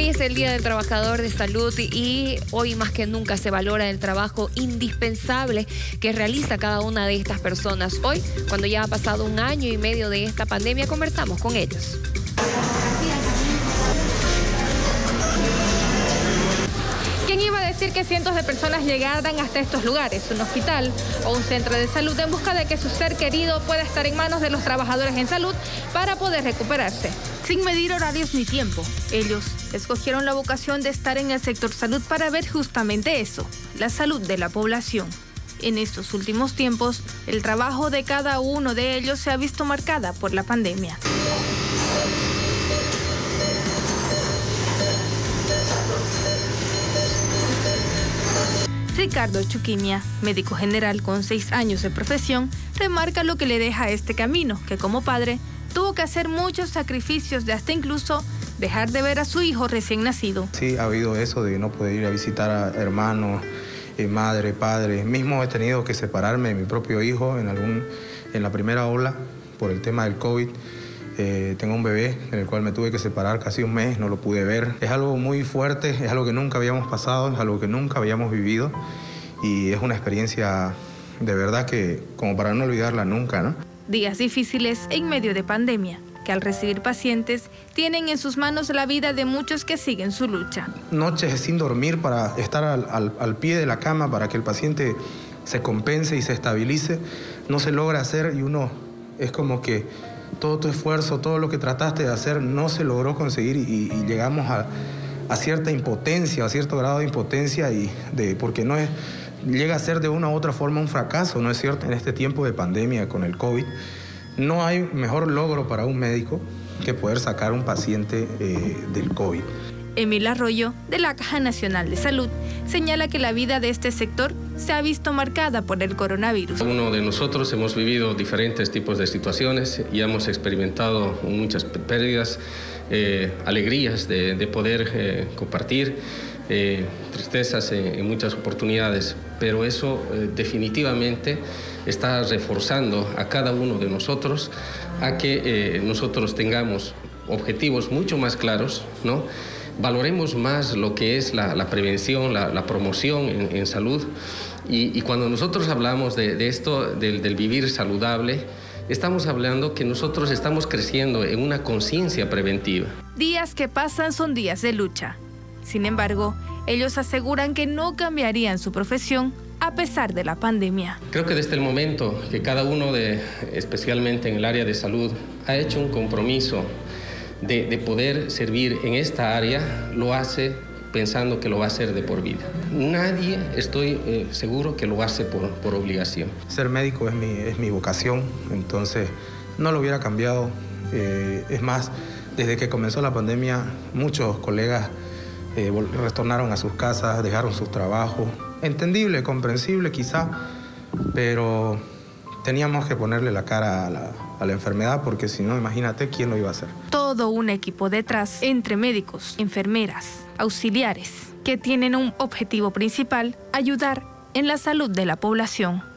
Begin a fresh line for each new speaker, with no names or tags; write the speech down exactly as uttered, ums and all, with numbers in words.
Hoy es el Día del Trabajador de Salud y hoy más que nunca se valora el trabajo indispensable que realiza cada una de estas personas. Hoy, cuando ya ha pasado un año y medio de esta pandemia, conversamos con ellos.
¿Quién iba a decir que cientos de personas llegaran hasta estos lugares, un hospital o un centro de salud, en busca de que su ser querido pueda estar en manos de los trabajadores en salud para poder recuperarse? Sin medir horarios ni tiempo, ellos escogieron la vocación de estar en el sector salud para ver justamente eso, la salud de la población. En estos últimos tiempos, el trabajo de cada uno de ellos se ha visto marcada por la pandemia. Ricardo Chuquimia, médico general con seis años de profesión, remarca lo que le deja este camino, que como padre tuvo que hacer muchos sacrificios de hasta incluso dejar de ver a su hijo recién nacido.
Sí, ha habido eso de no poder ir a visitar a hermanos, eh, madre, padre. Mismo he tenido que separarme de mi propio hijo en, algún, en la primera ola por el tema del COVID. Eh, tengo un bebé en el cual me tuve que separar casi un mes, no lo pude ver. Es algo muy fuerte, es algo que nunca habíamos pasado, es algo que nunca habíamos vivido y es una experiencia de verdad que como para no olvidarla nunca, ¿no?
Días difíciles en medio de pandemia, que al recibir pacientes tienen en sus manos la vida de muchos que siguen su lucha.
Noches sin dormir para estar al, al, al pie de la cama para que el paciente se compense y se estabilice, no se logra hacer y uno es como que todo tu esfuerzo, todo lo que trataste de hacer no se logró conseguir y, y llegamos a, a cierta impotencia, a cierto grado de impotencia y de, porque no es, llega a ser de una u otra forma un fracaso, ¿no es cierto? En este tiempo de pandemia con el COVID, no hay mejor logro para un médico que poder sacar a un paciente eh, del COVID.
Emil Arroyo, de la Caja Nacional de Salud, señala que la vida de este sector se ha visto marcada por el coronavirus.
Uno de nosotros hemos vivido diferentes tipos de situaciones y hemos experimentado muchas pérdidas, eh, alegrías de, de poder eh, compartir, eh, tristezas en, en muchas oportunidades, pero eso eh, definitivamente está reforzando a cada uno de nosotros a que eh, nosotros tengamos objetivos mucho más claros, ¿no? Valoremos más lo que es la, la prevención, la, la promoción en, en salud y, y cuando nosotros hablamos de, de esto, del, del vivir saludable, estamos hablando que nosotros estamos creciendo en una conciencia preventiva.
Días que pasan son días de lucha. Sin embargo, ellos aseguran que no cambiarían su profesión a pesar de la pandemia.
Creo que desde el momento que cada uno, de, especialmente en el área de salud, ha hecho un compromiso De, de poder servir en esta área, lo hace pensando que lo va a hacer de por vida. Nadie, estoy eh, seguro, que lo hace por, por obligación.
Ser médico es mi, es mi vocación, entonces no lo hubiera cambiado. Eh, es más, desde que comenzó la pandemia, muchos colegas eh, retornaron a sus casas, dejaron sus trabajos. Entendible, comprensible quizá, pero teníamos que ponerle la cara a la, a la enfermedad porque si no, imagínate quién lo iba a hacer.
Todo un equipo detrás, entre médicos, enfermeras, auxiliares, que tienen un objetivo principal: ayudar en la salud de la población.